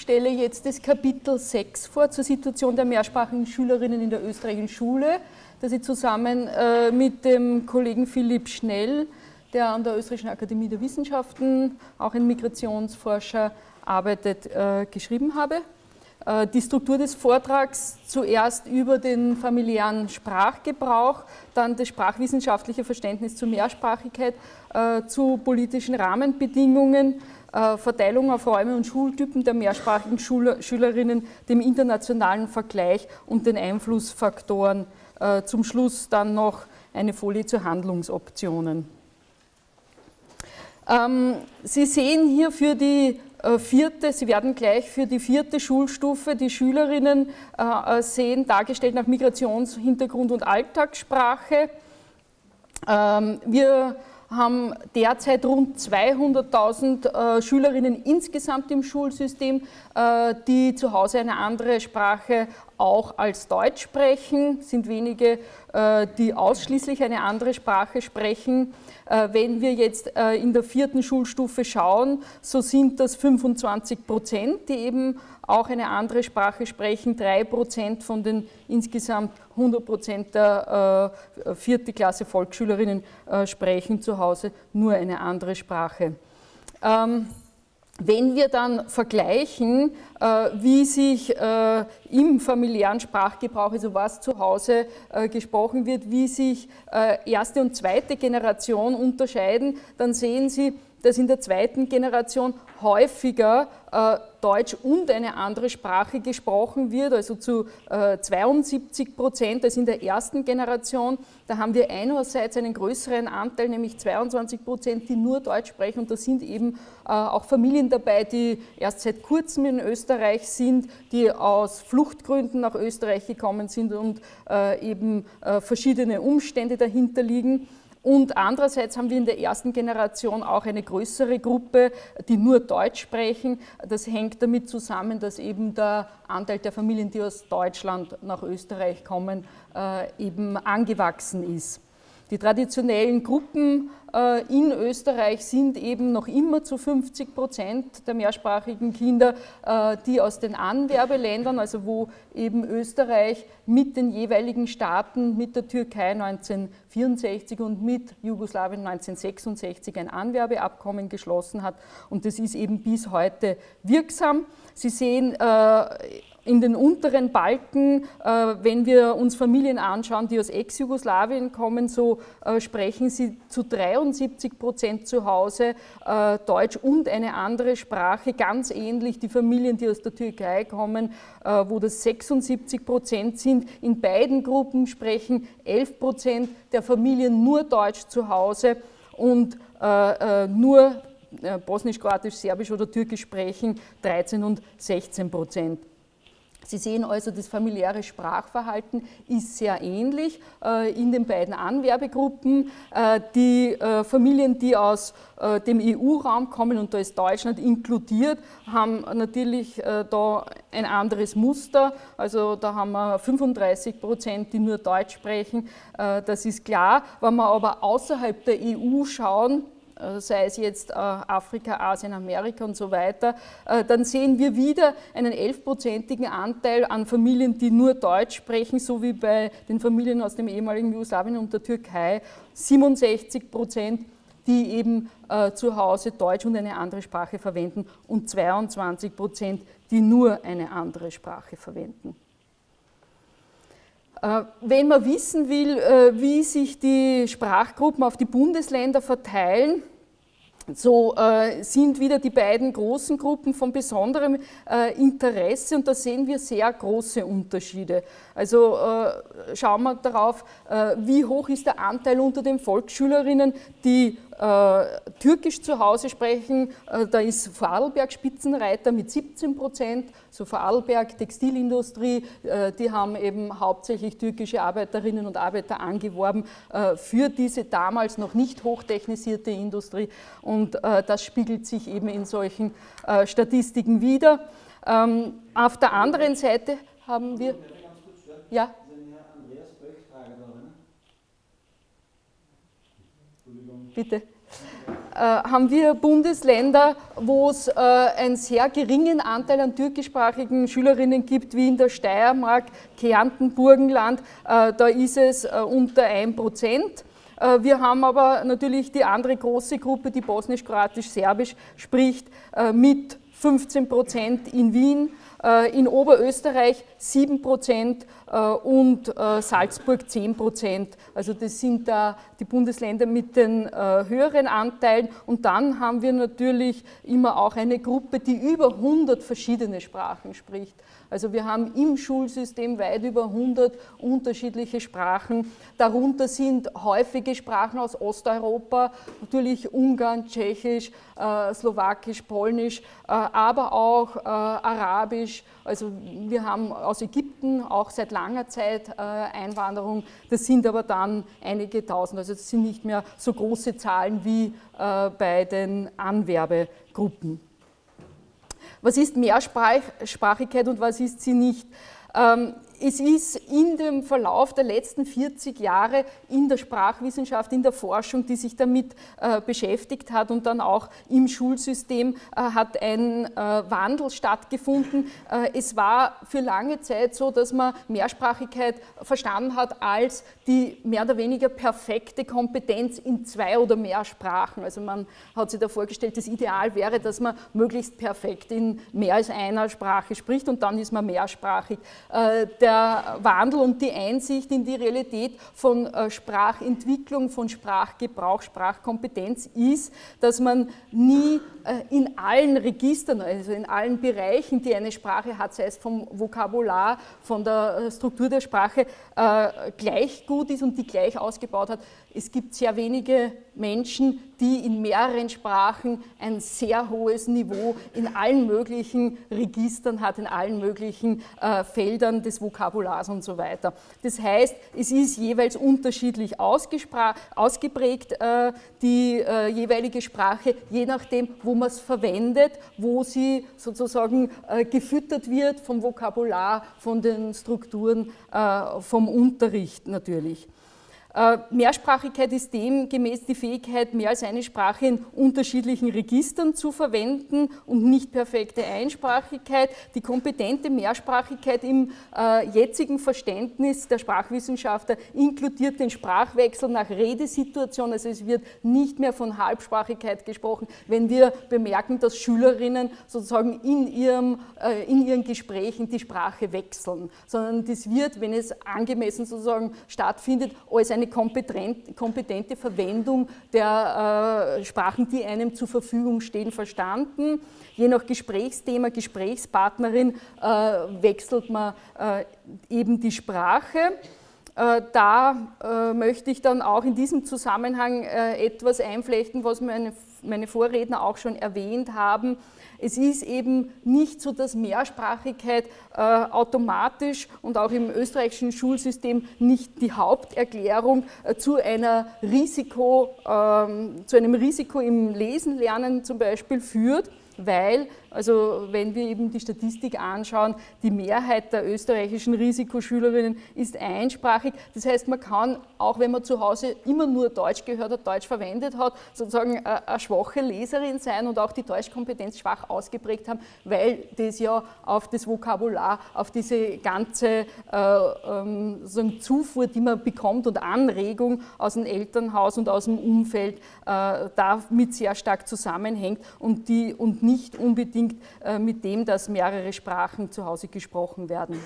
stelle jetzt das Kapitel 6 vor zur Situation der mehrsprachigen Schülerinnen in der österreichischen Schule, das ich zusammen mit dem Kollegen Philipp Schnell, der an der Österreichischen Akademie der Wissenschaften, auch ein Migrationsforscher, arbeitet, geschrieben habe. Die Struktur des Vortrags zuerst über den familiären Sprachgebrauch, dann das sprachwissenschaftliche Verständnis zur Mehrsprachigkeit, zu politischen Rahmenbedingungen, Verteilung auf Räume und Schultypen der mehrsprachigen Schülerinnen, dem internationalen Vergleich und den Einflussfaktoren. Zum Schluss dann noch eine Folie zu Handlungsoptionen. Sie sehen hier für die vierte, Sie werden gleich für die vierte Schulstufe die Schülerinnen sehen, dargestellt nach Migrationshintergrund und Alltagssprache. Wir haben derzeit rund 200.000 Schülerinnen insgesamt im Schulsystem, die zu Hause eine andere Sprache auch als Deutsch sprechen. Es sind wenige, die ausschließlich eine andere Sprache sprechen. Wenn wir jetzt in der vierten Schulstufe schauen, so sind das 25%, die eben auch eine andere Sprache sprechen. 3% von den insgesamt 100% der vierte Klasse Volksschülerinnen sprechen zu Hause nur eine andere Sprache. Wenn wir dann vergleichen, wie sich im familiären Sprachgebrauch, also was zu Hause gesprochen wird, wie sich erste und zweite Generation unterscheiden, dann sehen Sie, dass in der zweiten Generation häufiger Deutsch und eine andere Sprache gesprochen wird, also zu 72% als in der ersten Generation. Da haben wir einerseits einen größeren Anteil, nämlich 22%, die nur Deutsch sprechen, und da sind eben auch Familien dabei, die erst seit kurzem in Österreich sind, die aus Fluchtgründen nach Österreich gekommen sind und eben verschiedene Umstände dahinter liegen. Und andererseits haben wir in der ersten Generation auch eine größere Gruppe, die nur Deutsch sprechen. Das hängt damit zusammen, dass eben der Anteil der Familien, die aus Deutschland nach Österreich kommen, eben angewachsen ist. Die traditionellen Gruppen in Österreich sind eben noch immer zu 50% der mehrsprachigen Kinder, die aus den Anwerbeländern, also wo eben Österreich mit den jeweiligen Staaten, mit der Türkei 1964 und mit Jugoslawien 1966 ein Anwerbeabkommen geschlossen hat, und das ist eben bis heute wirksam. Sie sehen in den unteren Balken, wenn wir uns Familien anschauen, die aus Ex-Jugoslawien kommen, so sprechen sie zu 73% zu Hause Deutsch und eine andere Sprache. Ganz ähnlich die Familien, die aus der Türkei kommen, wo das 76% sind. In beiden Gruppen sprechen 11% der Familien nur Deutsch zu Hause und nur Bosnisch, Kroatisch, Serbisch oder Türkisch sprechen 13 und 16%. Sie sehen also, das familiäre Sprachverhalten ist sehr ähnlich in den beiden Anwerbegruppen. Die Familien, die aus dem EU-Raum kommen, und da ist Deutschland inkludiert, haben natürlich da ein anderes Muster. Also da haben wir 35%, die nur Deutsch sprechen, das ist klar. Wenn wir aber außerhalb der EU schauen, sei es jetzt Afrika, Asien, Amerika und so weiter, dann sehen wir wieder einen 11%igen Anteil an Familien, die nur Deutsch sprechen, so wie bei den Familien aus dem ehemaligen Jugoslawien und der Türkei, 67%, die eben zu Hause Deutsch und eine andere Sprache verwenden, und 22%, die nur eine andere Sprache verwenden. Wenn man wissen will, wie sich die Sprachgruppen auf die Bundesländer verteilen, so sind wieder die beiden großen Gruppen von besonderem Interesse, und da sehen wir sehr große Unterschiede. Also schauen wir darauf, wie hoch ist der Anteil unter den Volksschülerinnen, die Türkisch zu Hause sprechen. Da ist Vorarlberg Spitzenreiter mit 17%, so Vorarlberg Textilindustrie, die haben eben hauptsächlich türkische Arbeiterinnen und Arbeiter angeworben für diese damals noch nicht hochtechnisierte Industrie, und das spiegelt sich eben in solchen Statistiken wider. Auf der anderen Seite haben wir... Ja? Bitte. haben wir Bundesländer, wo es einen sehr geringen Anteil an türkischsprachigen Schülerinnen gibt, wie in der Steiermark, Kärnten, Burgenland, da ist es unter 1%. Wir haben aber natürlich die andere große Gruppe, die bosnisch-kroatisch-serbisch spricht, mit 15% in Wien, in Oberösterreich 7% und Salzburg 10%. Also das sind da die Bundesländer mit den höheren Anteilen. Und dann haben wir natürlich immer auch eine Gruppe, die über 100 verschiedene Sprachen spricht. Also wir haben im Schulsystem weit über 100 unterschiedliche Sprachen. Darunter sind häufige Sprachen aus Osteuropa, natürlich Ungarn, Tschechisch, Slowakisch, Polnisch, aber auch Arabisch. Also wir haben aus Ägypten auch seit langer Zeit Einwanderung. Das sind aber dann einige Tausend. Also das sind nicht mehr so große Zahlen wie bei den Anwerbegruppen. Was ist Mehrsprachigkeit und was ist sie nicht? Es ist in dem Verlauf der letzten 40 Jahre in der Sprachwissenschaft, in der Forschung, die sich damit beschäftigt hat und dann auch im Schulsystem hat ein Wandel stattgefunden. Es war für lange Zeit so, dass man Mehrsprachigkeit verstanden hat als die mehr oder weniger perfekte Kompetenz in 2 oder mehr Sprachen. Also man hat sich da vorgestellt, das Ideal wäre, dass man möglichst perfekt in mehr als einer Sprache spricht und dann ist man mehrsprachig. Der Wandel und die Einsicht in die Realität von Sprachentwicklung, von Sprachgebrauch, Sprachkompetenz ist, dass man nie in allen Registern, also in allen Bereichen, die eine Sprache hat, sei es vom Vokabular, von der Struktur der Sprache, gleich gut ist und die gleich ausgebaut hat. Es gibt sehr wenige Menschen, die in mehreren Sprachen ein sehr hohes Niveau in allen möglichen Registern hat, in allen möglichen Feldern des Vokabulars und so weiter. Das heißt, es ist jeweils unterschiedlich ausgeprägt, die jeweilige Sprache, je nachdem, wo man es verwendet, wo sie sozusagen gefüttert wird vom Vokabular, von den Strukturen, vom Unterricht natürlich. Mehrsprachigkeit ist demgemäß die Fähigkeit, mehr als eine Sprache in unterschiedlichen Registern zu verwenden und nicht perfekte Einsprachigkeit. Die kompetente Mehrsprachigkeit im jetzigen Verständnis der Sprachwissenschaftler inkludiert den Sprachwechsel nach Redesituation. Also es wird nicht mehr von Halbsprachigkeit gesprochen, wenn wir bemerken, dass Schülerinnen sozusagen in ihren Gesprächen die Sprache wechseln, sondern das wird, wenn es angemessen sozusagen stattfindet, als eine kompetente Verwendung der Sprachen, die einem zur Verfügung stehen, verstanden. Je nach Gesprächsthema, Gesprächspartnerin wechselt man eben die Sprache. Da möchte ich dann auch in diesem Zusammenhang etwas einflechten, was meine Vorredner auch schon erwähnt haben. Es ist eben nicht so, dass Mehrsprachigkeit automatisch und auch im österreichischen Schulsystem nicht die Haupterklärung zu einem Risiko im Lesen lernen zum Beispiel führt, weil, also wenn wir eben die Statistik anschauen, die Mehrheit der österreichischen Risikoschülerinnen ist einsprachig. Das heißt, man kann, auch wenn man zu Hause immer nur Deutsch gehört hat, Deutsch verwendet hat, sozusagen eine schwache Leserin sein und auch die Deutschkompetenz schwach ausgeprägt haben, weil das ja auf das Vokabular, auf diese ganze Zufuhr, die man bekommt und Anregung aus dem Elternhaus und aus dem Umfeld damit sehr stark zusammenhängt und nicht unbedingt mit dem, dass mehrere Sprachen zu Hause gesprochen werden.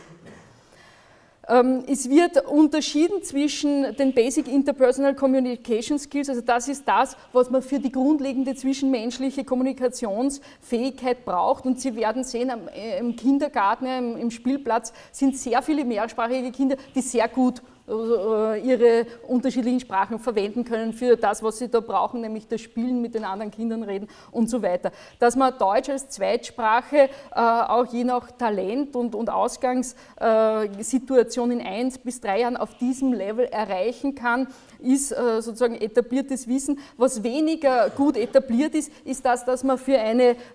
Es wird unterschieden zwischen den Basic Interpersonal Communication Skills, also das ist das, was man für die grundlegende zwischenmenschliche Kommunikationsfähigkeit braucht, und Sie werden sehen, im Kindergarten, im Spielplatz sind sehr viele mehrsprachige Kinder, die sehr gut ihre unterschiedlichen Sprachen verwenden können für das, was sie da brauchen, nämlich das Spielen, mit den anderen Kindern reden und so weiter. Dass man Deutsch als Zweitsprache auch je nach Talent und Ausgangssituation in 1 bis 3 Jahren auf diesem Level erreichen kann, ist sozusagen etabliertes Wissen. Was weniger gut etabliert ist, ist das, dass man für eine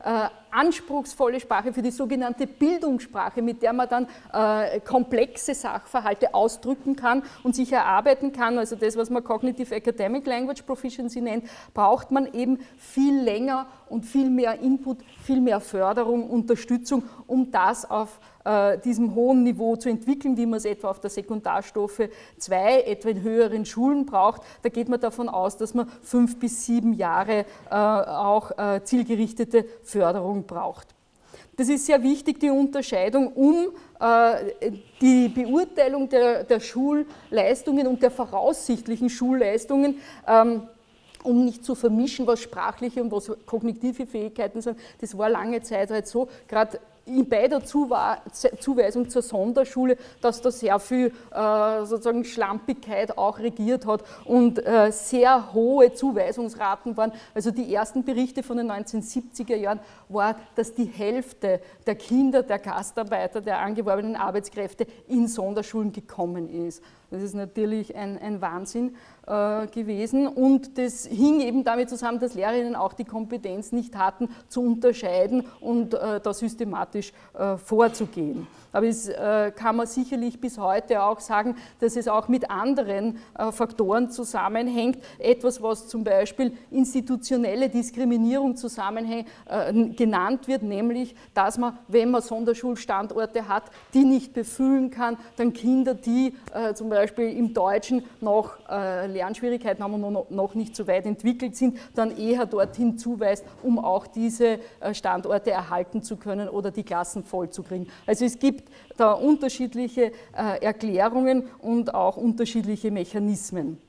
anspruchsvolle Sprache, für die sogenannte Bildungssprache, mit der man dann komplexe Sachverhalte ausdrücken kann und sich erarbeiten kann, also das, was man Cognitive Academic Language Proficiency nennt, braucht man eben viel länger und viel mehr Input, viel mehr Förderung, Unterstützung, um das auf diesem hohen Niveau zu entwickeln, wie man es etwa auf der Sekundarstufe 2, etwa in höheren Schulen braucht. Da geht man davon aus, dass man 5 bis 7 Jahre auch zielgerichtete Förderung braucht. Das ist sehr wichtig, die Unterscheidung, um die Beurteilung der Schulleistungen und der voraussichtlichen Schulleistungen um nicht zu vermischen, was sprachliche und was kognitive Fähigkeiten sind. Das war lange Zeit halt so, gerade bei der Zuweisung zur Sonderschule, dass da sehr viel sozusagen Schlampigkeit auch regiert hat und sehr hohe Zuweisungsraten waren. Also die ersten Berichte von den 1970er Jahren war, dass die Hälfte der Kinder, der Gastarbeiter, der angeworbenen Arbeitskräfte in Sonderschulen gekommen ist. Das ist natürlich ein Wahnsinn gewesen und das hing eben damit zusammen, dass Lehrerinnen auch die Kompetenz nicht hatten, zu unterscheiden und da systematisch vorzugehen. Aber es kann man sicherlich bis heute auch sagen, dass es auch mit anderen Faktoren zusammenhängt. Etwas, was zum Beispiel institutionelle Diskriminierung genannt wird, nämlich, dass man, wenn man Sonderschulstandorte hat, die nicht befüllen kann, dann Kinder, die zum Beispiel im Deutschen noch Lernschwierigkeiten haben und noch nicht so weit entwickelt sind, dann eher dorthin zuweist, um auch diese Standorte erhalten zu können oder die Klassen voll zu kriegen. Also es gibt da unterschiedliche Erklärungen und auch unterschiedliche Mechanismen.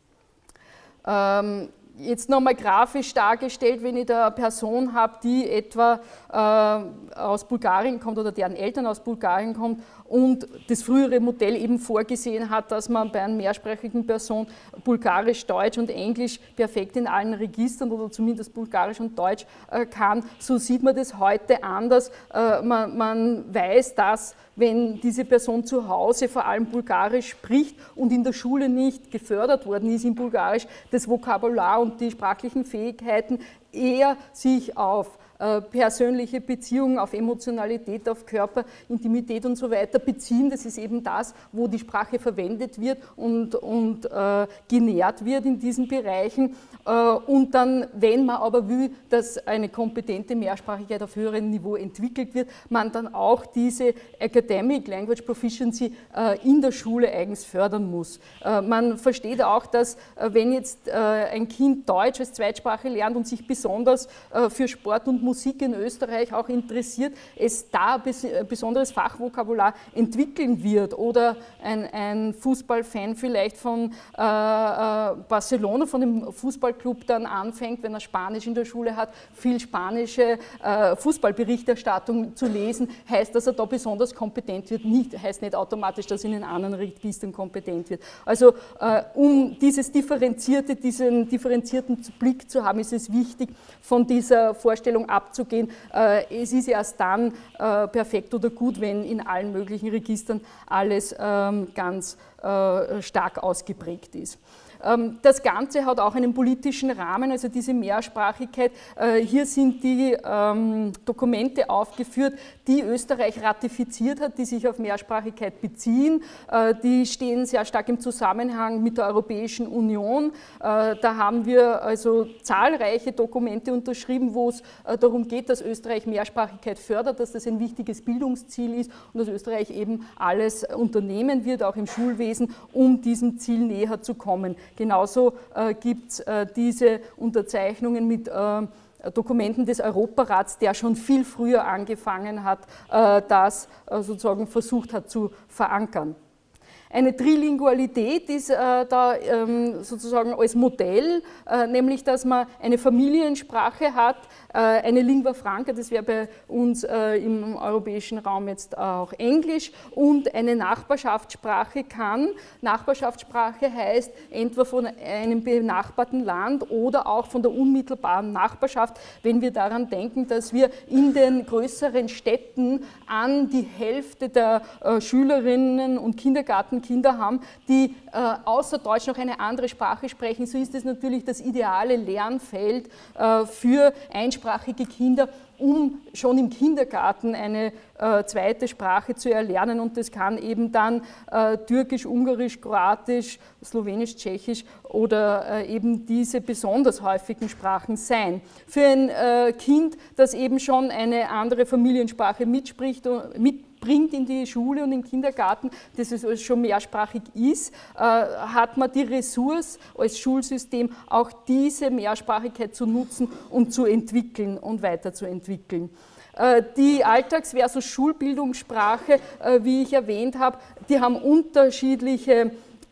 Jetzt nochmal grafisch dargestellt, wenn ich da eine Person habe, die etwa aus Bulgarien kommt oder deren Eltern aus Bulgarien kommt und das frühere Modell eben vorgesehen hat, dass man bei einer mehrsprachigen Person Bulgarisch, Deutsch und Englisch perfekt in allen Registern oder zumindest Bulgarisch und Deutsch kann, so sieht man das heute anders. Man weiß, dass wenn diese Person zu Hause vor allem Bulgarisch spricht und in der Schule nicht gefördert worden ist in Bulgarisch, das Vokabular und die sprachlichen Fähigkeiten eher sich auf persönliche Beziehungen, auf Emotionalität, auf Körper, Intimität und so weiter beziehen. Das ist eben das, wo die Sprache verwendet wird und genährt wird in diesen Bereichen. Und dann, wenn man aber will, dass eine kompetente Mehrsprachigkeit auf höherem Niveau entwickelt wird, man dann auch diese Academic Language Proficiency in der Schule eigens fördern muss. Man versteht auch, dass wenn jetzt ein Kind Deutsch als Zweitsprache lernt und sich besonders für Sport und Musik in Österreich auch interessiert, es da ein besonderes Fachvokabular entwickeln wird oder ein Fußballfan vielleicht von Barcelona, von dem Fußballclub dann anfängt, wenn er Spanisch in der Schule hat, viel spanische Fußballberichterstattung zu lesen, heißt, dass er da besonders kompetent wird, heißt nicht automatisch, dass er in den anderen Registern kompetent wird. Also um diesen differenzierten Blick zu haben, ist es wichtig, von dieser Vorstellung abzugehen, es ist erst dann perfekt oder gut, wenn in allen möglichen Registern alles ganz stark ausgeprägt ist. Das Ganze hat auch einen politischen Rahmen, also diese Mehrsprachigkeit. Hier sind die Dokumente aufgeführt, die Österreich ratifiziert hat, die sich auf Mehrsprachigkeit beziehen. Die stehen sehr stark im Zusammenhang mit der Europäischen Union. Da haben wir also zahlreiche Dokumente unterschrieben, wo es darum geht, dass Österreich Mehrsprachigkeit fördert, dass das ein wichtiges Bildungsziel ist und dass Österreich eben alles unternehmen wird, auch im Schulwesen, um diesem Ziel näher zu kommen. Genauso gibt es diese Unterzeichnungen mit Dokumenten des Europarats, der schon viel früher angefangen hat, das sozusagen versucht hat zu verankern. Eine Trilingualität ist da sozusagen als Modell, nämlich dass man eine Familiensprache hat, eine Lingua franca, das wäre bei uns im europäischen Raum jetzt auch Englisch, und eine Nachbarschaftssprache kann. Nachbarschaftssprache heißt entweder von einem benachbarten Land oder auch von der unmittelbaren Nachbarschaft, wenn wir daran denken, dass wir in den größeren Städten an die Hälfte der Schülerinnen und Kindergarten Mehrsprachenkinder haben, die außer Deutsch noch eine andere Sprache sprechen, so ist es natürlich das ideale Lernfeld für einsprachige Kinder, um schon im Kindergarten eine zweite Sprache zu erlernen, und das kann eben dann Türkisch, Ungarisch, Kroatisch, Slowenisch, Tschechisch oder eben diese besonders häufigen Sprachen sein. Für ein Kind, das eben schon eine andere Familiensprache mitbringt in die Schule und in den Kindergarten, das es schon mehrsprachig ist, hat man die Ressource als Schulsystem, auch diese Mehrsprachigkeit zu nutzen und zu entwickeln und weiterzuentwickeln. Die Alltags- versus Schulbildungssprache, wie ich erwähnt habe, die haben unterschiedliche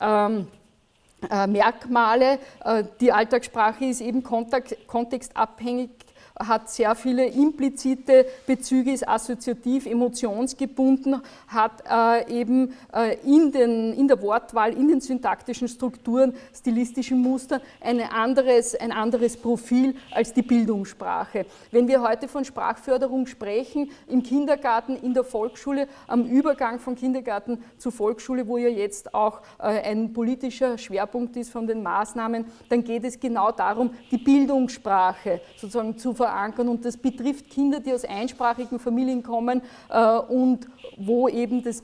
Merkmale. Die Alltagssprache ist eben kontextabhängig, hat sehr viele implizite Bezüge, ist assoziativ, emotionsgebunden, hat eben in der Wortwahl, in den syntaktischen Strukturen, stilistischen Mustern ein anderes Profil als die Bildungssprache. Wenn wir heute von Sprachförderung sprechen, im Kindergarten, in der Volksschule, am Übergang von Kindergarten zu Volksschule, wo ja jetzt auch ein politischer Schwerpunkt ist von den Maßnahmen, dann geht es genau darum, die Bildungssprache sozusagen zu verankern, und das betrifft Kinder, die aus einsprachigen Familien kommen und wo eben die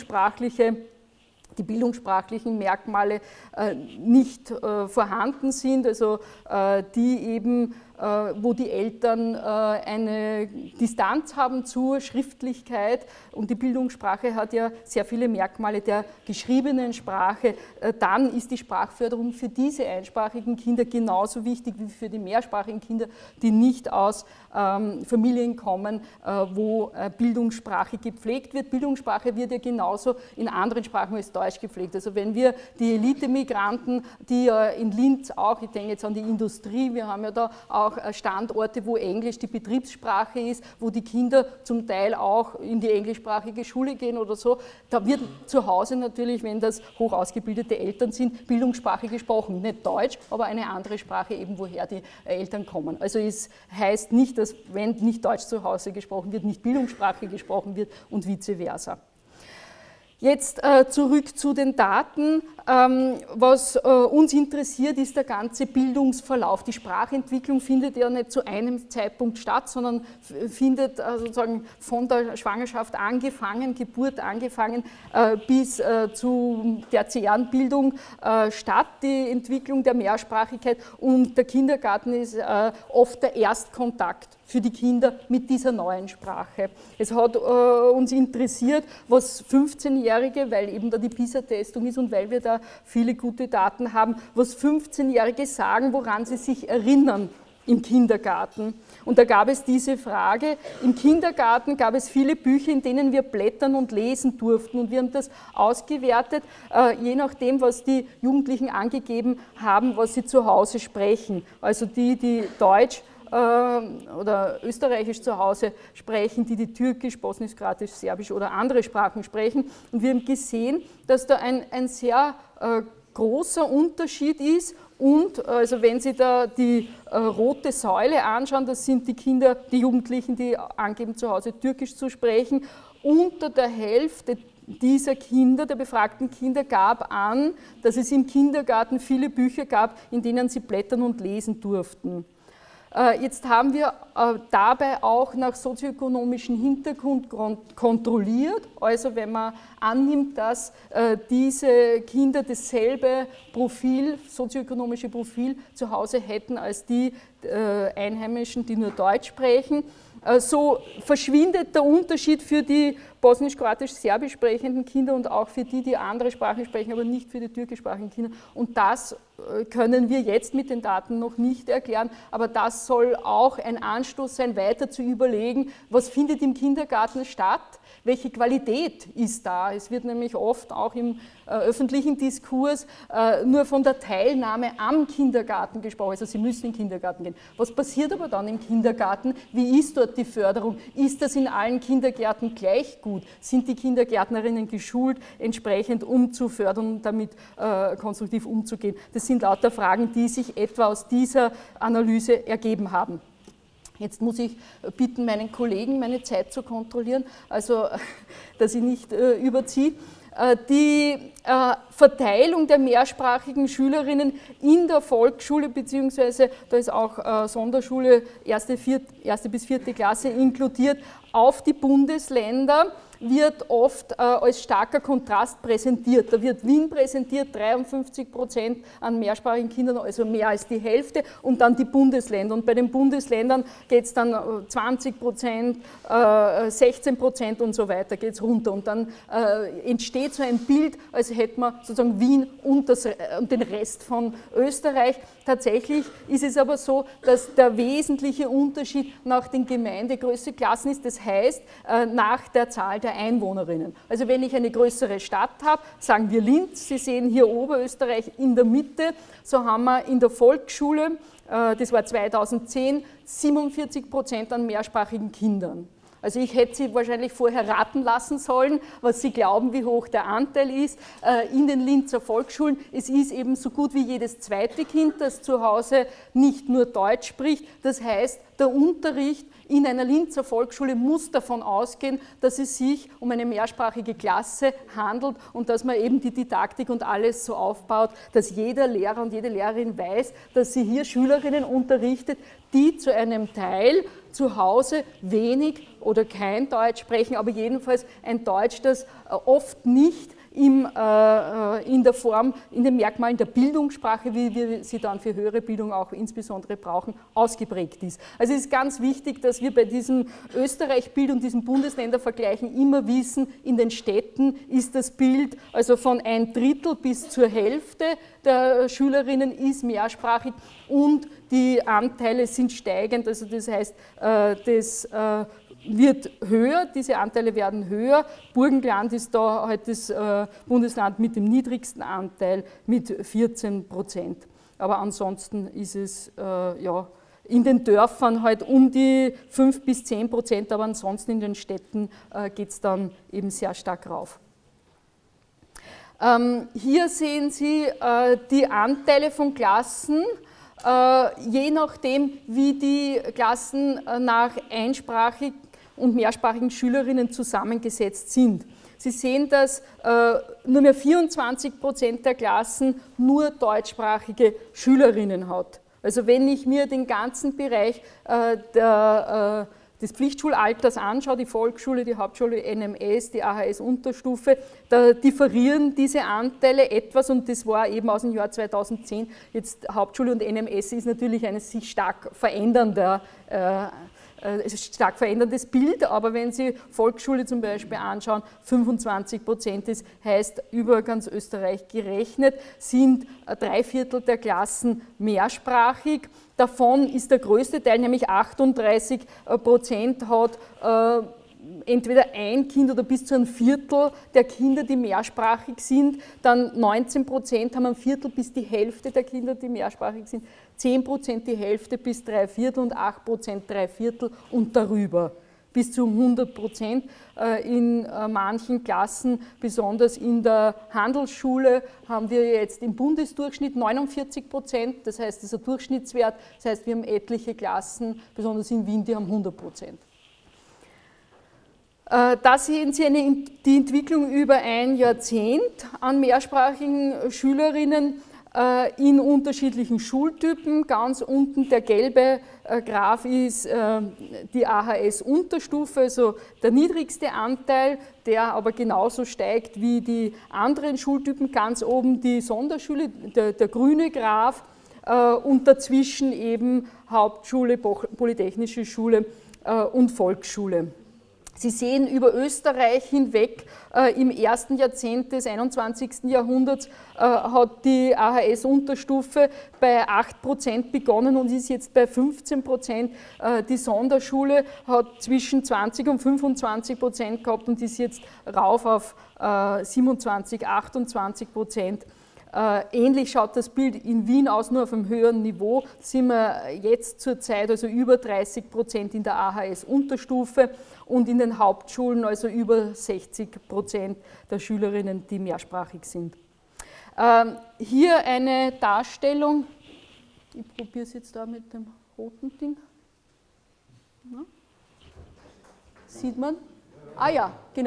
bildungssprachlichen Merkmale nicht vorhanden sind, also die eben, wo die Eltern eine Distanz haben zur Schriftlichkeit, und die Bildungssprache hat ja sehr viele Merkmale der geschriebenen Sprache, dann ist die Sprachförderung für diese einsprachigen Kinder genauso wichtig wie für die mehrsprachigen Kinder, die nicht aus Familien kommen, wo Bildungssprache gepflegt wird. Bildungssprache wird ja genauso in anderen Sprachen als Deutsch gepflegt. Also wenn wir die Elite-Migranten, die ja in Linz auch, ich denke jetzt an die Industrie, wir haben ja da auch Standorte, wo Englisch die Betriebssprache ist, wo die Kinder zum Teil auch in die englischsprachige Schule gehen oder so, da wird zu Hause natürlich, wenn das hoch ausgebildete Eltern sind, Bildungssprache gesprochen. Nicht Deutsch, aber eine andere Sprache eben, woher die Eltern kommen. Also es heißt nicht, dass wenn nicht Deutsch zu Hause gesprochen wird, nicht Bildungssprache gesprochen wird und vice versa. Jetzt zurück zu den Daten. Was uns interessiert, ist der ganze Bildungsverlauf. Die Sprachentwicklung findet ja nicht zu einem Zeitpunkt statt, sondern findet sozusagen von der Schwangerschaft angefangen, Geburt angefangen, bis zur tertiären Bildung statt, die Entwicklung der Mehrsprachigkeit, und der Kindergarten ist oft der Erstkontakt für die Kinder mit dieser neuen Sprache. Es hat uns interessiert, was 15-Jährige, weil eben da die PISA-Testung ist und weil wir da viele gute Daten haben, was 15-Jährige sagen, woran sie sich erinnern im Kindergarten. Und da gab es diese Frage, im Kindergarten gab es viele Bücher, in denen wir blättern und lesen durften, und wir haben das ausgewertet, je nachdem, was die Jugendlichen angegeben haben, was sie zu Hause sprechen. Also die Deutsch oder Österreichisch zu Hause sprechen, die Türkisch, Bosnisch, Kroatisch, Serbisch oder andere Sprachen sprechen. Und wir haben gesehen, dass da ein sehr großer Unterschied ist. Und also wenn Sie da die rote Säule anschauen, das sind die Kinder, die Jugendlichen, die angeben, zu Hause Türkisch zu sprechen. Unter der Hälfte dieser Kinder, der befragten Kinder, gab an, dass es im Kindergarten viele Bücher gab, in denen sie blättern und lesen durften. Jetzt haben wir dabei auch nach sozioökonomischem Hintergrund kontrolliert. Also wenn man annimmt, dass diese Kinder dasselbe Profil, sozioökonomische Profil zu Hause hätten als die Einheimischen, die nur Deutsch sprechen, so verschwindet der Unterschied für die bosnisch, kroatisch, serbisch sprechenden Kinder und auch für die andere Sprachen sprechen, aber nicht für die türkischsprachigen Kinder. Und das können wir jetzt mit den Daten noch nicht erklären, aber das soll auch ein Anstoß sein, weiter zu überlegen, was findet im Kindergarten statt, welche Qualität ist da. Es wird nämlich oft auch im öffentlichen Diskurs nur von der Teilnahme am Kindergarten gesprochen, also Sie müssen in den Kindergarten gehen. Was passiert aber dann im Kindergarten? Wie ist dort die Förderung? Ist das in allen Kindergärten gleich gut? Sind die Kindergärtnerinnen geschult, entsprechend zu fördern und damit konstruktiv umzugehen? Das sind lauter Fragen, die sich etwa aus dieser Analyse ergeben haben. Jetzt muss ich bitten, meinen Kollegen meine Zeit zu kontrollieren, also dass ich nicht überziehe. die Verteilung der mehrsprachigen Schülerinnen in der Volksschule, beziehungsweise da ist auch Sonderschule 1. bis 4. Klasse inkludiert, auf die Bundesländer, wird oft als starker Kontrast präsentiert. Da wird Wien präsentiert, 53% an mehrsprachigen Kindern, also mehr als die Hälfte, und dann die Bundesländer. Und bei den Bundesländern geht es dann 20%, 16% und so weiter, geht es runter. Und dann entsteht so ein Bild, als hätte man sozusagen Wien und den Rest von Österreich. Tatsächlich ist es aber so, dass der wesentliche Unterschied nach den Gemeindegrößeklassen ist, das heißt nach der Zahl der Einwohnerinnen. Also wenn ich eine größere Stadt habe, sagen wir Linz, Sie sehen hier Oberösterreich in der Mitte, so haben wir in der Volksschule, das war 2010, 47% an mehrsprachigen Kindern. Also ich hätte Sie wahrscheinlich vorher raten lassen sollen, was Sie glauben, wie hoch der Anteil ist. In den Linzer Volksschulen, es ist eben so gut wie jedes zweite Kind, das zu Hause nicht nur Deutsch spricht. Das heißt, der Unterricht in einer Linzer Volksschule muss davon ausgehen, dass es sich um eine mehrsprachige Klasse handelt und dass man eben die Didaktik und alles so aufbaut, dass jeder Lehrer und jede Lehrerin weiß, dass sie hier Schülerinnen unterrichtet, die zu einem Teil zu Hause wenig oder kein Deutsch sprechen, aber jedenfalls ein Deutsch, das oft nicht in der Form, in den Merkmalen der Bildungssprache, wie wir sie dann für höhere Bildung auch insbesondere brauchen, ausgeprägt ist. Also es ist ganz wichtig, dass wir bei diesem Österreich-Bild und diesem Bundesländervergleichen immer wissen, in den Städten ist das Bild also von 1/3 bis zur Hälfte der Schülerinnen ist mehrsprachig und die Anteile sind steigend, also das heißt, das wird höher, diese Anteile werden höher. Burgenland ist da halt das Bundesland mit dem niedrigsten Anteil mit 14%. Aber ansonsten ist es ja, in den Dörfern halt um die 5 bis 10%, aber ansonsten in den Städten geht es dann eben sehr stark rauf. Hier sehen Sie die Anteile von Klassen, je nachdem, wie die Klassen nach einsprachig und mehrsprachigen Schülerinnen zusammengesetzt sind. Sie sehen, dass nur mehr 24% der Klassen nur deutschsprachige Schülerinnen hat. Also wenn ich mir den ganzen Bereich des Pflichtschulalters anschaue, die Volksschule, die Hauptschule, NMS, die AHS-Unterstufe, da differieren diese Anteile etwas und das war eben aus dem Jahr 2010. Jetzt Hauptschule und NMS ist natürlich ein sich stark veränderndes Bild, aber wenn Sie Volksschule zum Beispiel anschauen, 25%, das heißt über ganz Österreich gerechnet, sind 3/4 der Klassen mehrsprachig. Davon ist der größte Teil, nämlich 38%, hat entweder ein Kind oder bis zu 1/4 der Kinder, die mehrsprachig sind. Dann 19% haben 1/4 bis die Hälfte der Kinder, die mehrsprachig sind. 10% die Hälfte bis 3/4 und 8% 3/4 und darüber. Bis zu 100% in manchen Klassen, besonders in der Handelsschule, haben wir jetzt im Bundesdurchschnitt 49%, das heißt, das ist ein Durchschnittswert, das heißt, wir haben etliche Klassen, besonders in Wien, die haben 100%. Da sehen Sie die Entwicklung über ein Jahrzehnt an mehrsprachigen Schülerinnen in unterschiedlichen Schultypen. Ganz unten der gelbe Graph ist die AHS-Unterstufe, also der niedrigste Anteil, der aber genauso steigt wie die anderen Schultypen. Ganz oben die Sonderschule, der grüne Graph und dazwischen eben Hauptschule, Polytechnische Schule und Volksschule. Sie sehen über Österreich hinweg, im ersten Jahrzehnt des 21. Jahrhunderts hat die AHS-Unterstufe bei 8% begonnen und ist jetzt bei 15%. Die Sonderschule hat zwischen 20 und 25% gehabt und ist jetzt rauf auf 27, 28%. Ähnlich schaut das Bild in Wien aus, nur auf einem höheren Niveau. Da sind wir jetzt zurzeit also über 30% in der AHS-Unterstufe und in den Hauptschulen also über 60% der Schülerinnen, die mehrsprachig sind. Hier eine Darstellung, ich probiere es jetzt da mit dem roten Ding. Na? Sieht man? Ah ja, genau.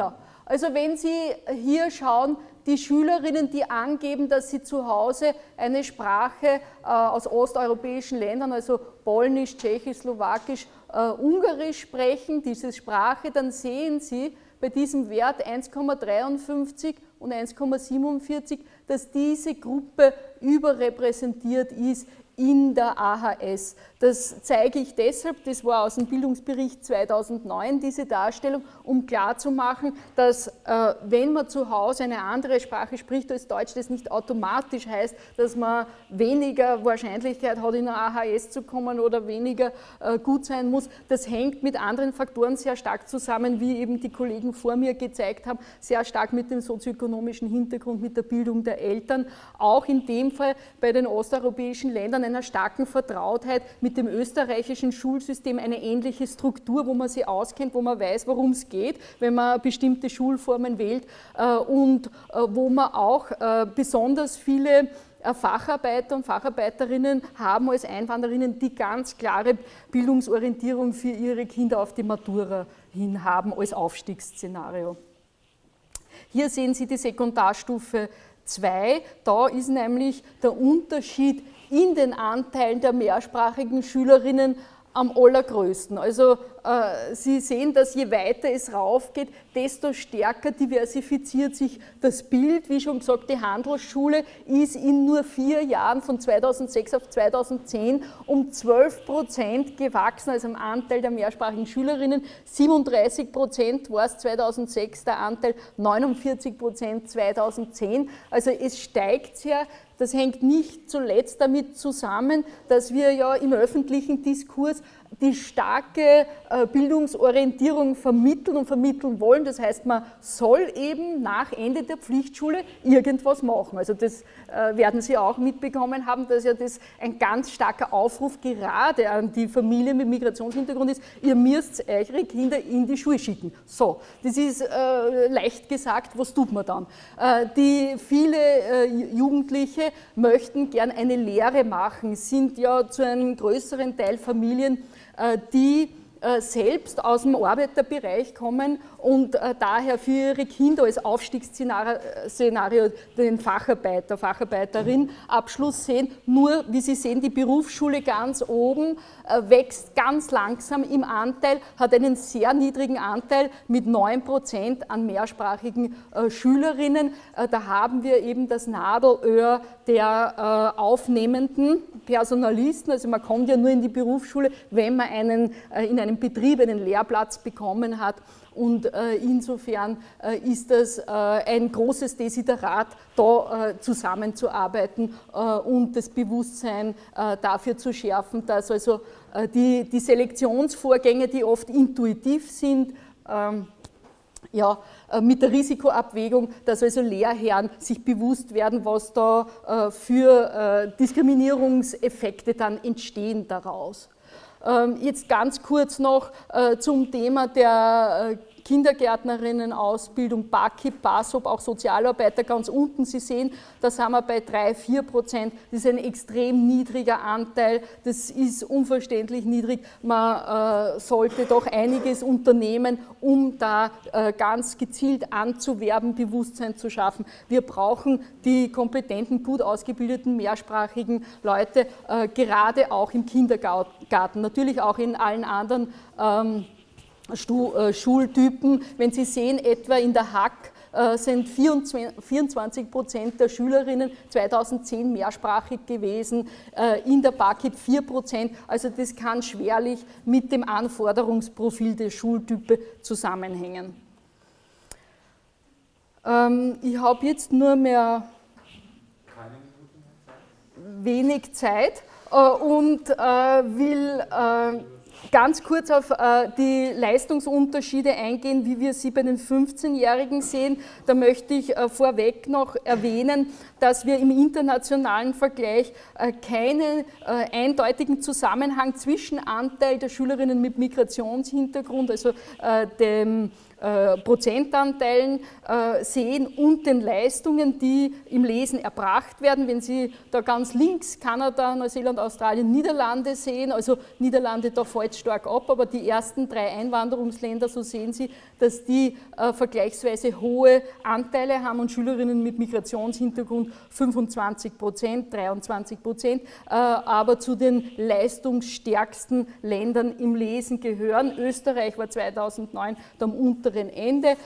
Also wenn Sie hier schauen, die Schülerinnen, die angeben, dass sie zu Hause eine Sprache aus osteuropäischen Ländern, also Polnisch, Tschechisch, Slowakisch, Ungarisch sprechen, diese Sprache, dann sehen Sie bei diesem Wert 1,53 und 1,47, dass diese Gruppe überrepräsentiert ist in der AHS. Das zeige ich deshalb, das war aus dem Bildungsbericht 2009, diese Darstellung, um klarzumachen, dass wenn man zu Hause eine andere Sprache spricht als Deutsch, das nicht automatisch heißt, dass man weniger Wahrscheinlichkeit hat, in eine AHS zu kommen oder weniger gut sein muss. Das hängt mit anderen Faktoren sehr stark zusammen, wie eben die Kollegen vor mir gezeigt haben, sehr stark mit dem sozioökonomischen Hintergrund, mit der Bildung der Eltern, auch in dem Fall bei den osteuropäischen Ländern einer starken Vertrautheit mit dem österreichischen Schulsystem, eine ähnliche Struktur, wo man sich auskennt, wo man weiß, worum es geht, wenn man bestimmte Schulformen wählt und wo man auch besonders viele Facharbeiter und Facharbeiterinnen haben als Einwanderinnen, die ganz klare Bildungsorientierung für ihre Kinder auf die Matura hin haben als Aufstiegsszenario. Hier sehen Sie die Sekundarstufe 2, da ist nämlich der Unterschied in den Anteilen der mehrsprachigen Schülerinnen am allergrößten. Also Sie sehen, dass je weiter es raufgeht, desto stärker diversifiziert sich das Bild. Wie schon gesagt, die Handelsschule ist in nur 4 Jahren von 2006 auf 2010 um 12% gewachsen, also im Anteil der mehrsprachigen Schülerinnen. 37% war es 2006, der Anteil 49% 2010. Also es steigt sehr. Das hängt nicht zuletzt damit zusammen, dass wir ja im öffentlichen Diskurs die starke Bildungsorientierung vermitteln und vermitteln wollen. Das heißt, man soll eben nach Ende der Pflichtschule irgendwas machen. Also das werden Sie auch mitbekommen haben, dass ja das ein ganz starker Aufruf gerade an die Familie mit Migrationshintergrund ist, ihr müsst eure Kinder in die Schule schicken. So, das ist leicht gesagt, was tut man dann? Viele Jugendliche möchten gern eine Lehre machen, sind ja zu einem größeren Teil Familien, die selbst aus dem Arbeiterbereich kommen und daher für ihre Kinder als Aufstiegsszenario den Facharbeiter, Facharbeiterinnen Abschluss sehen. Nur, wie Sie sehen, die Berufsschule ganz oben wächst ganz langsam im Anteil, hat einen sehr niedrigen Anteil mit 9% an mehrsprachigen Schülerinnen. Da haben wir eben das Nadelöhr der aufnehmenden Personalisten. Also man kommt ja nur in die Berufsschule, wenn man in einem Betrieb einen Lehrplatz bekommen hat. Und insofern ist das ein großes Desiderat, da zusammenzuarbeiten und das Bewusstsein dafür zu schärfen, dass also die Selektionsvorgänge, die oft intuitiv sind, mit der Risikoabwägung, dass also Lehrherren sich bewusst werden, was da für Diskriminierungseffekte dann entstehen daraus. Jetzt ganz kurz noch zum Thema der Kindergärtnerinnenausbildung, BAKIB, BASOB, auch Sozialarbeiter ganz unten. Sie sehen, da sind wir bei 3–4%. Das ist ein extrem niedriger Anteil. Das ist unverständlich niedrig. Man sollte doch einiges unternehmen, um da ganz gezielt anzuwerben, Bewusstsein zu schaffen. Wir brauchen die kompetenten, gut ausgebildeten, mehrsprachigen Leute, gerade auch im Kindergarten, natürlich auch in allen anderen Schultypen. Wenn Sie sehen, etwa in der HAK sind 24% der Schülerinnen 2010 mehrsprachig gewesen, in der BAKIB 4%. Also das kann schwerlich mit dem Anforderungsprofil der Schultype zusammenhängen. Ich habe jetzt nur mehr wenig Zeit und will ganz kurz auf die Leistungsunterschiede eingehen, wie wir sie bei den 15-Jährigen sehen. Da möchte ich vorweg noch erwähnen, dass wir im internationalen Vergleich keinen eindeutigen Zusammenhang zwischen Anteil der Schülerinnen mit Migrationshintergrund, also dem Prozentanteilen sehen und den Leistungen, die im Lesen erbracht werden. Wenn Sie da ganz links Kanada, Neuseeland, Australien, Niederlande sehen, also Niederlande, da fällt es stark ab, aber die ersten 3 Einwanderungsländer, so sehen Sie, dass die vergleichsweise hohe Anteile haben und Schülerinnen mit Migrationshintergrund 25%, 23%, aber zu den leistungsstärksten Ländern im Lesen gehören. Österreich war 2009 am unteren Ende.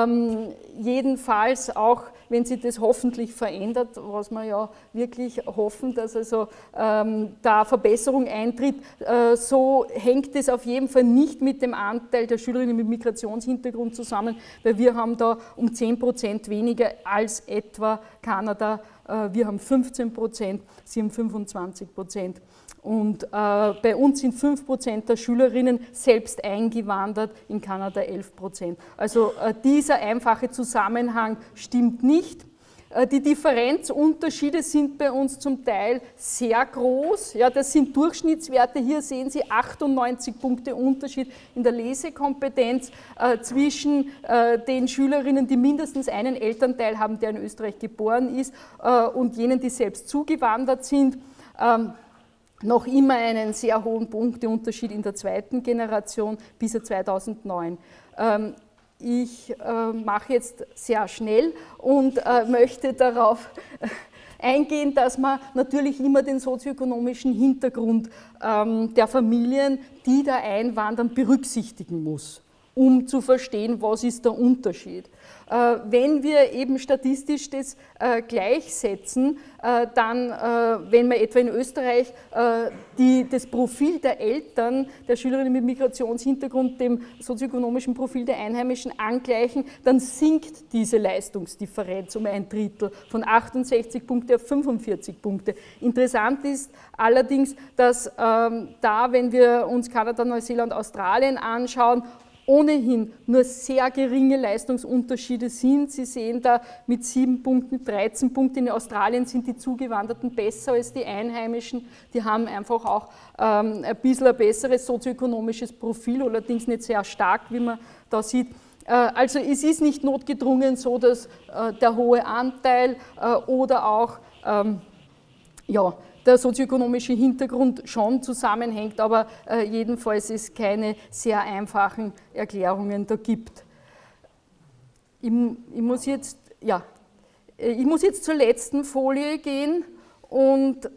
Jedenfalls auch, wenn sich das hoffentlich verändert, was wir ja wirklich hoffen, dass also da Verbesserung eintritt, so hängt es auf jeden Fall nicht mit dem Anteil der Schülerinnen mit Migrationshintergrund zusammen, weil wir haben da um 10% weniger als etwa Kanada. Wir haben 15%, sie haben 25%. Und bei uns sind 5% der Schülerinnen selbst eingewandert, in Kanada 11%. Also dieser einfache Zusammenhang stimmt nicht. Die Differenzunterschiede sind bei uns zum Teil sehr groß. Ja, das sind Durchschnittswerte. Hier sehen Sie 98 Punkte Unterschied in der Lesekompetenz zwischen den Schülerinnen, die mindestens einen Elternteil haben, der in Österreich geboren ist, und jenen, die selbst zugewandert sind. Noch immer einen sehr hohen Punkteunterschied in der zweiten Generation bis 2009. Ich mache jetzt sehr schnell und möchte darauf eingehen, dass man natürlich immer den sozioökonomischen Hintergrund der Familien, die da einwandern, berücksichtigen muss, um zu verstehen, was ist der Unterschied. Wenn wir eben statistisch das gleichsetzen, dann, wenn wir etwa in Österreich das Profil der Eltern der Schülerinnen mit Migrationshintergrund dem sozioökonomischen Profil der Einheimischen angleichen, dann sinkt diese Leistungsdifferenz um 1/3 von 68 Punkte auf 45 Punkte. Interessant ist allerdings, dass da, wenn wir uns Kanada, Neuseeland, Australien anschauen, ohnehin nur sehr geringe Leistungsunterschiede sind. Sie sehen da mit 7 Punkten, 13 Punkten. In Australien sind die Zugewanderten besser als die Einheimischen. Die haben einfach auch ein bisschen ein besseres sozioökonomisches Profil, allerdings nicht sehr stark, wie man da sieht. Also es ist nicht notgedrungen so, dass der hohe Anteil oder auch der sozioökonomische Hintergrund schon zusammenhängt, aber jedenfalls es keine sehr einfachen Erklärungen da gibt. Ich muss jetzt zur letzten Folie gehen und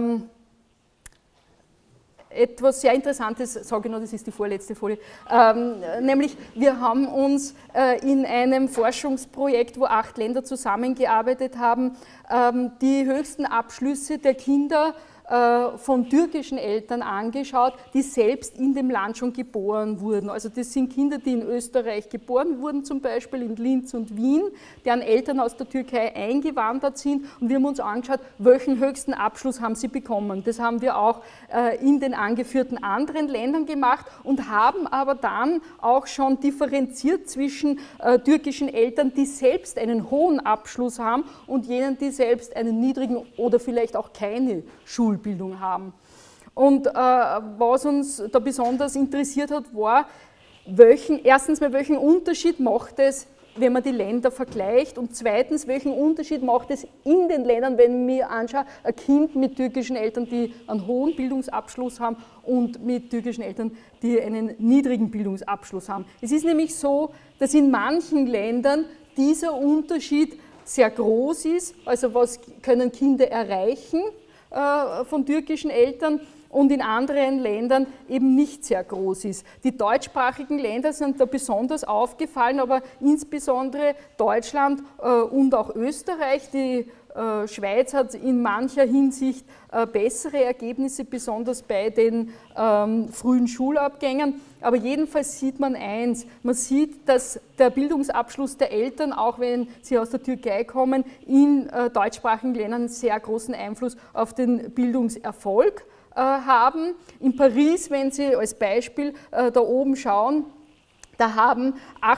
etwas sehr Interessantes, sage ich noch, das ist die vorletzte Folie, nämlich wir haben uns in einem Forschungsprojekt, wo 8 Länder zusammengearbeitet haben, die höchsten Abschlüsse der Kinder von türkischen Eltern angeschaut, die selbst in dem Land schon geboren wurden. Also das sind Kinder, die in Österreich geboren wurden, zum Beispiel in Linz und Wien, deren Eltern aus der Türkei eingewandert sind, und wir haben uns angeschaut, welchen höchsten Abschluss haben sie bekommen. Das haben wir auch in den angeführten anderen Ländern gemacht und haben aber dann auch schon differenziert zwischen türkischen Eltern, die selbst einen hohen Abschluss haben, und jenen, die selbst einen niedrigen oder vielleicht auch keine Schulbildung haben. Und was uns da besonders interessiert hat, war, erstens mal, welchen Unterschied macht es, wenn man die Länder vergleicht, und zweitens, welchen Unterschied macht es in den Ländern, wenn ich mir anschaue, ein Kind mit türkischen Eltern, die einen hohen Bildungsabschluss haben, und mit türkischen Eltern, die einen niedrigen Bildungsabschluss haben. Es ist nämlich so, dass in manchen Ländern dieser Unterschied sehr groß ist, also was können Kinder erreichen von türkischen Eltern, und in anderen Ländern eben nicht sehr groß ist. Die deutschsprachigen Länder sind da besonders aufgefallen, aber insbesondere Deutschland und auch Österreich. Die Schweiz hat in mancher Hinsicht bessere Ergebnisse, besonders bei den frühen Schulabgängern. Aber jedenfalls sieht man eins, man sieht, dass der Bildungsabschluss der Eltern, auch wenn sie aus der Türkei kommen, in deutschsprachigen Ländern einen sehr großen Einfluss auf den Bildungserfolg haben. In Paris, wenn Sie als Beispiel da oben schauen, da haben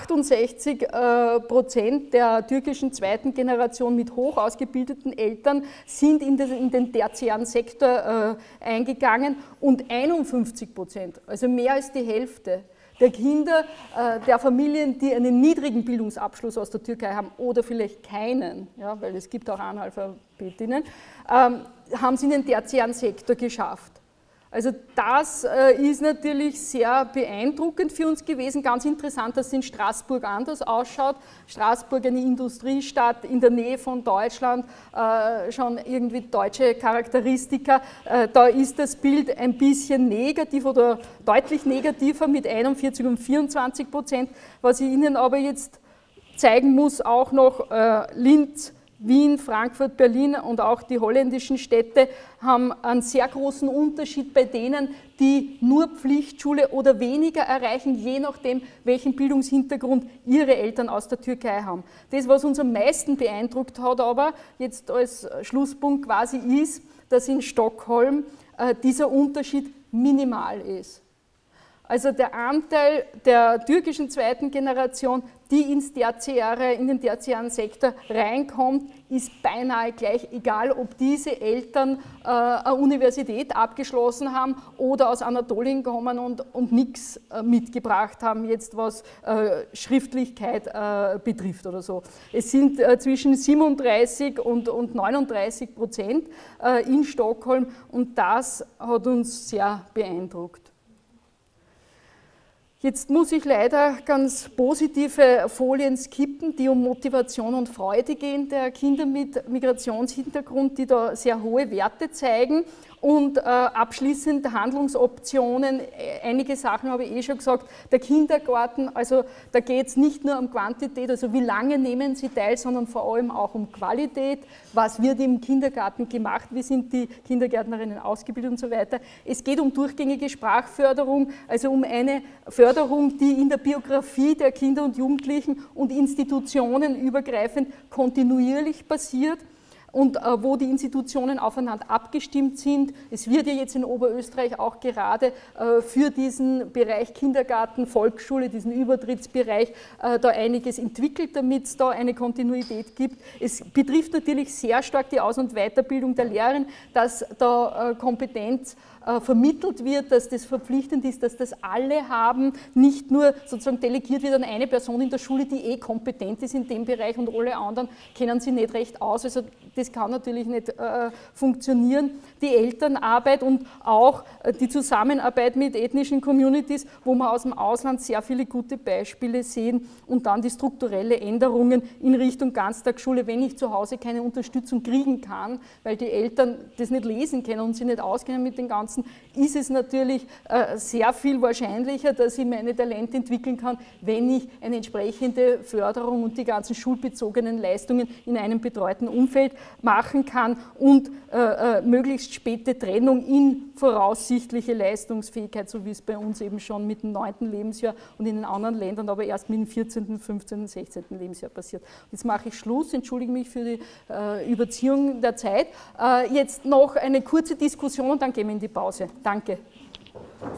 68% der türkischen zweiten Generation mit hoch ausgebildeten Eltern sind in den tertiären Sektor eingegangen, und 51%, also mehr als die Hälfte der Kinder der Familien, die einen niedrigen Bildungsabschluss aus der Türkei haben oder vielleicht keinen, ja, weil es gibt auch Analphabetinnen, haben sie in den tertiären Sektor geschafft. Also das ist natürlich sehr beeindruckend für uns gewesen. Ganz interessant, dass es in Straßburg anders ausschaut. Straßburg, eine Industriestadt in der Nähe von Deutschland, schon irgendwie deutsche Charakteristika. Da ist das Bild ein bisschen negativ oder deutlich negativer mit 41 und 24%. Was ich Ihnen aber jetzt zeigen muss, auch noch Linz, Wien, Frankfurt, Berlin und auch die holländischen Städte haben einen sehr großen Unterschied bei denen, die nur Pflichtschule oder weniger erreichen, je nachdem, welchen Bildungshintergrund ihre Eltern aus der Türkei haben. Das, was uns am meisten beeindruckt hat, aber jetzt als Schlusspunkt quasi ist, dass in Stockholm dieser Unterschied minimal ist. Also der Anteil der türkischen zweiten Generation, die in den tertiären Sektor reinkommt, ist beinahe gleich, egal ob diese Eltern eine Universität abgeschlossen haben oder aus Anatolien kommen und nichts mitgebracht haben, jetzt was Schriftlichkeit betrifft oder so. Es sind zwischen 37 und 39% in Stockholm und das hat uns sehr beeindruckt. Jetzt muss ich leider ganz positive Folien skippen, die um Motivation und Freude gehen der Kinder mit Migrationshintergrund, die da sehr hohe Werte zeigen. Und abschließend Handlungsoptionen, einige Sachen habe ich eh schon gesagt, der Kindergarten, also da geht es nicht nur um Quantität, also wie lange nehmen Sie teil, sondern vor allem auch um Qualität, was wird im Kindergarten gemacht, wie sind die Kindergärtnerinnen ausgebildet und so weiter. Es geht um durchgängige Sprachförderung, also um eine Förderung, die in der Biografie der Kinder und Jugendlichen und institutionenübergreifend kontinuierlich passiert. Und wo die Institutionen aufeinander abgestimmt sind. Es wird ja jetzt in Oberösterreich auch gerade für diesen Bereich Kindergarten, Volksschule, diesen Übertrittsbereich, da einiges entwickelt, damit es da eine Kontinuität gibt. Es betrifft natürlich sehr stark die Aus- und Weiterbildung der Lehrerin, dass da Kompetenz vermittelt wird, dass das verpflichtend ist, dass das alle haben, nicht nur sozusagen delegiert wird an eine Person in der Schule, die kompetent ist in dem Bereich und alle anderen kennen sie nicht recht aus. Also das kann natürlich nicht funktionieren. Die Elternarbeit und auch die Zusammenarbeit mit ethnischen Communities, wo wir aus dem Ausland sehr viele gute Beispiele sehen und dann die strukturelle Änderungen in Richtung Ganztagsschule, wenn ich zu Hause keine Unterstützung kriegen kann, weil die Eltern das nicht lesen können und sie nicht auskennen mit den ganzen, ist es natürlich sehr viel wahrscheinlicher, dass ich meine Talente entwickeln kann, wenn ich eine entsprechende Förderung und die ganzen schulbezogenen Leistungen in einem betreuten Umfeld machen kann und möglichst späte Trennung in voraussichtliche Leistungsfähigkeit, so wie es bei uns eben schon mit dem 9. Lebensjahr und in den anderen Ländern aber erst mit dem 14., 15., 16. Lebensjahr passiert. Jetzt mache ich Schluss, entschuldige mich für die Überziehung der Zeit. Jetzt noch eine kurze Diskussion und dann gehen wir in die Pause. Danke.